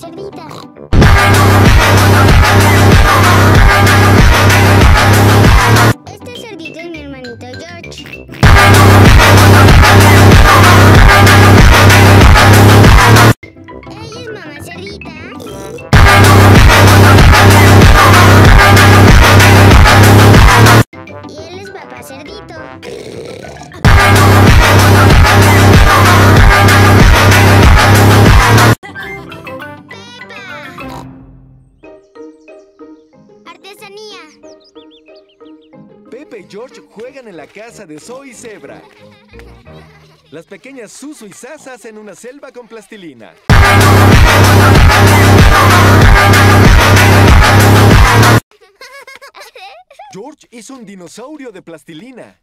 cerdita. Este cerdito es mi hermanito George. Ella es mamá cerdita. Y él es papá cerdito. Artesanía. Pepe y George juegan en la casa de Zoe y Zebra. Las pequeñas Susu y Sasa hacen una selva con plastilina. George hizo un dinosaurio de plastilina.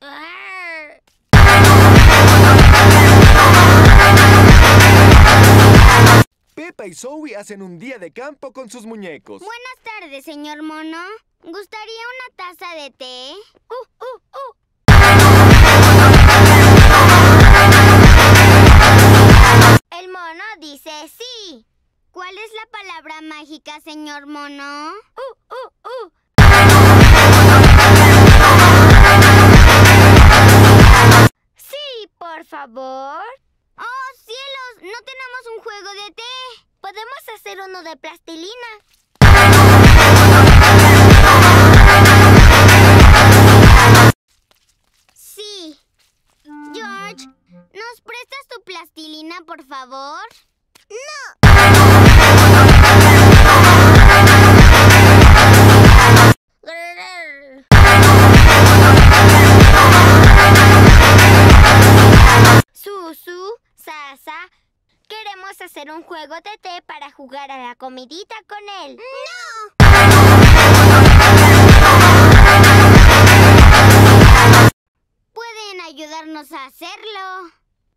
Pepa y Zoe hacen un día de campo con sus muñecos. Buenas tardes, señor mono. ¿Gustaría una taza de té? El mono dice sí. ¿Cuál es la palabra mágica, señor mono? Sí, por favor. ¡Oh, cielos! No tenemos un juego de té. Podemos hacer uno de plastilina. Sí. George, ¿nos prestas tu plastilina, por favor? ¡No! Susu, Sasa, queremos hacer un juego de té para jugar a la comidita con él. ¡No! ¿Pueden ayudarnos a hacerlo?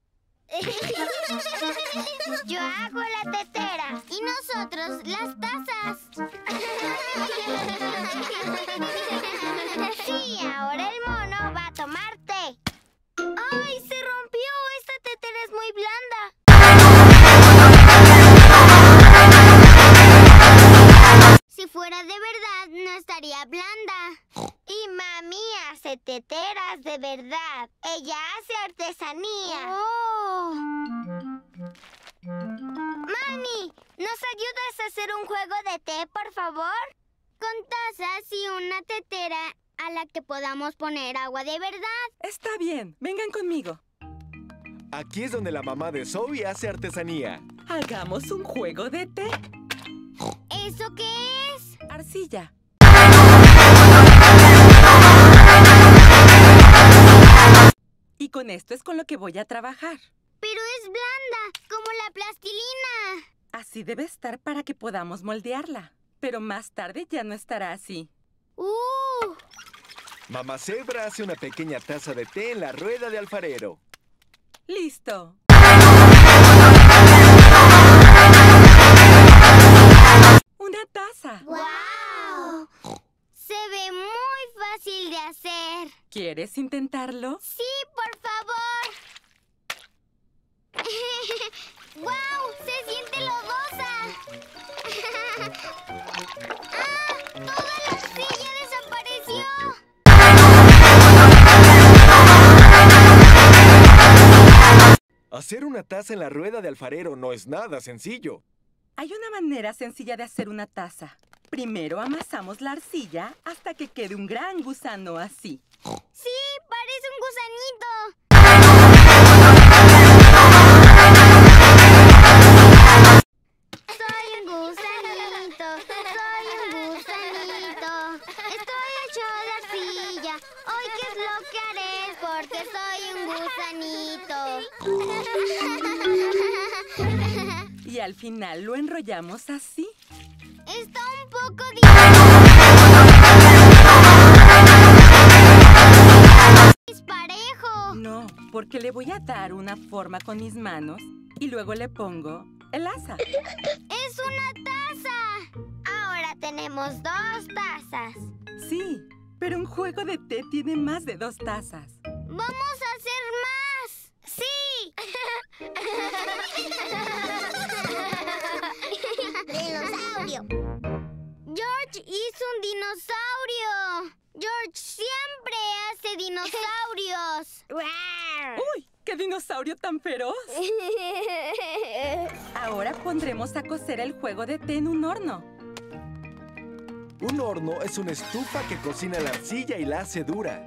Yo hago la tetera y nosotros las tazas. Sí, ahora el mono va a tomar té. ¡Ay, se rompió! Esta tetera es muy blanda. Si fuera de verdad, no estaría blanda. Y mami hace teteras de verdad. Ella hace artesanía. ¡Oh! Mami, ¿nos ayudas a hacer un juego de té, por favor? Con tazas y una tetera a la que podamos poner agua de verdad. Está bien, vengan conmigo. Aquí es donde la mamá de Zoe hace artesanía. Hagamos un juego de té. ¿Eso qué es? Arcilla. Y con esto es con lo que voy a trabajar. Pero es blanda, como la plastilina. Así debe estar para que podamos moldearla. Pero más tarde ya no estará así. Mamá Zebra hace una pequeña taza de té en la rueda de alfarero. ¡Listo! ¡Una taza! ¡Guau! Se ve muy fácil de hacer. ¿Quieres intentarlo? Sí, por favor. ¡Guau! Se siente lodosa. ¡Ah! ¡Toda la arcilla desapareció! Hacer una taza en la rueda de alfarero no es nada sencillo. Hay una manera sencilla de hacer una taza. Primero amasamos la arcilla hasta que quede un gran gusano así. ¡Sí! ¡Parece un gusanito! Soy un gusanito, soy un gusanito. Estoy hecho de arcilla. Hoy qué es lo que haré porque soy un gusanito. Y al final lo enrollamos así. Está un poco disparejo. No, porque le voy a dar una forma con mis manos y luego le pongo el asa. ¡Es una taza! Ahora tenemos 2 tazas. Sí, pero un juego de té tiene más de 2 tazas. ¡Vamos a hacer más! ¡Sí! dinosaurio tan feroz. Ahora pondremos a cocer el juego de té en un horno. Un horno es una estufa que cocina la arcilla y la hace dura.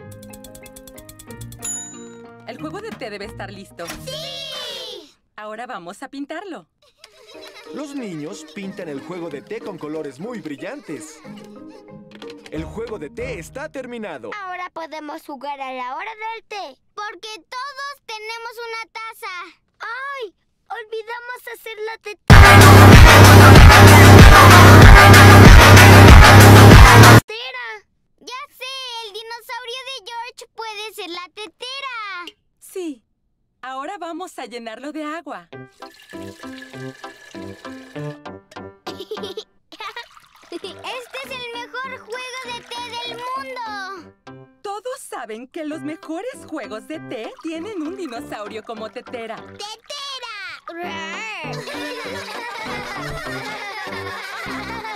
El juego de té debe estar listo. ¡Sí! Ahora vamos a pintarlo. Los niños pintan el juego de té con colores muy brillantes. El juego de té está terminado. Ahora podemos jugar a la hora del té, porque todos tenemos una taza. ¡Ay! Olvidamos hacer la tetera. Ya sé, el dinosaurio de George puede ser la tetera. Sí. Ahora vamos a llenarlo de agua. Este es el mejor juego de té del mundo. Todos saben que los mejores juegos de té tienen un dinosaurio como tetera. ¡Tetera!